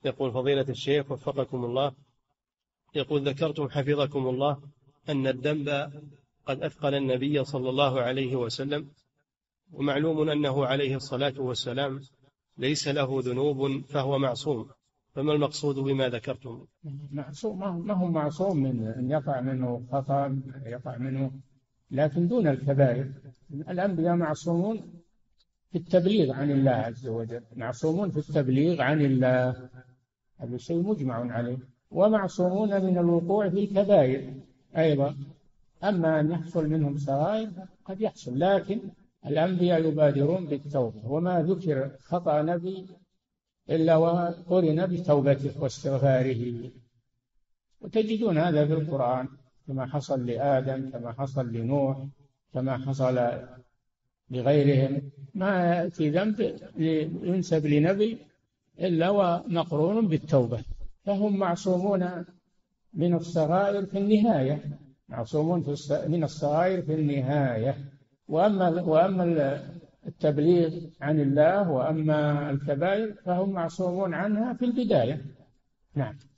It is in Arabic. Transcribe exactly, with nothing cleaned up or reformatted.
يقول فضيلة الشيخ وفقكم الله، يقول ذكرتم حفظكم الله أن الذنب قد أثقل النبي صلى الله عليه وسلم، ومعلوم أنه عليه الصلاة والسلام ليس له ذنوب فهو معصوم، فما المقصود بما ذكرتم؟ معصوم ما هو معصوم من أن يقع منه خطأ يقع منه، لكن دون الكبائر. الأنبياء معصومون في التبليغ عن الله عز وجل، معصومون في التبليغ عن الله، هذا شيء مجمع عليه، ومعصومون من الوقوع في الكبائر أيضا. أما أن يحصل منهم صغائر قد يحصل، لكن الأنبياء يبادرون بالتوبة، وما ذكر خطأ نبي إلا وقرن بتوبته واستغفاره، وتجدون هذا في القرآن كما حصل لآدم، كما حصل لنوح، كما حصل لغيرهم. ما يأتي ذنب ينسب لنبي إلا ومقرون بالتوبة، فهم معصومون من الصغائر في النهاية، معصومون من الصغائر في النهاية. وأما وأما التبليغ عن الله وأما الكبائر فهم معصومون عنها في البداية. نعم.